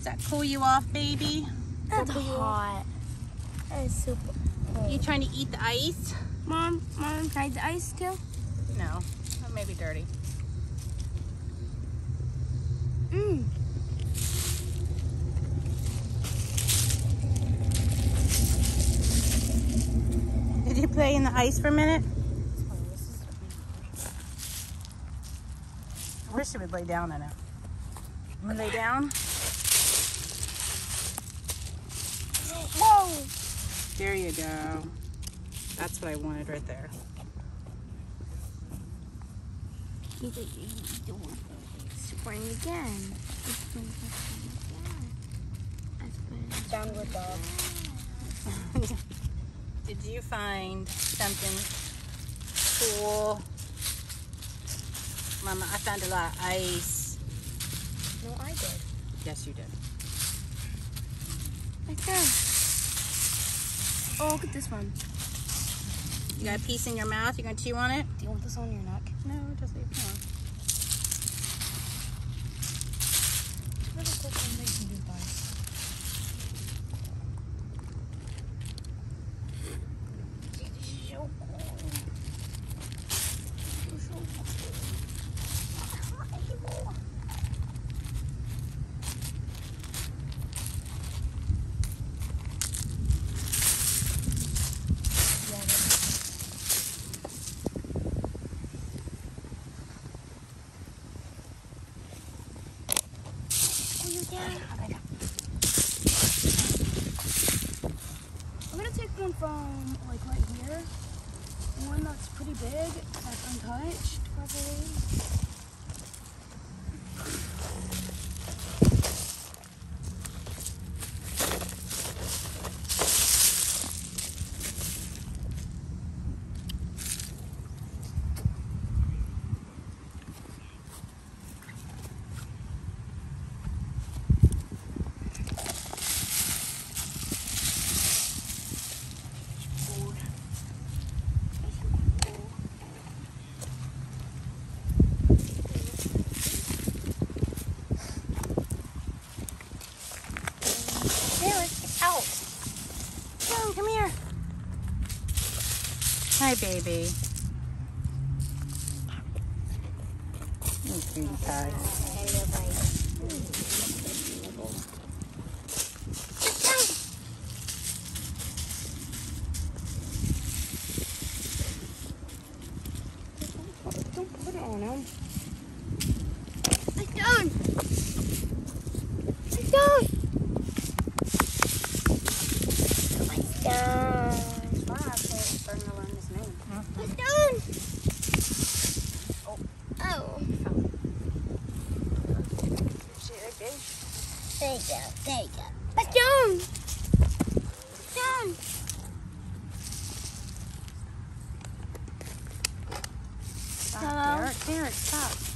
that cool you off, baby? That's hot. That is super cold. You trying to eat the ice? Mom, can I eat the ice too? No, that may be dirty. Mmm. Did you play in the ice for a minute? I wish you would lay down in it. You want to lay down? Whoa! There you go. That's what I wanted right there. Spring again. Downward dog. Did you find something cool? Mama, I found a lot of ice. No, I did. Yes, you did. Right there. Oh, look at this one. You got a piece in your mouth? You gonna chew on it? Do you want this on your neck? No, just leave it alone. I'm gonna take one from like right here. One that's pretty big, that's untouched, probably. Come here. Hi, baby. Oh, cutie pie. Don't put it on him. There you go. There you go. Bastogne! Bastogne! Stop, Derek. Derek, stop.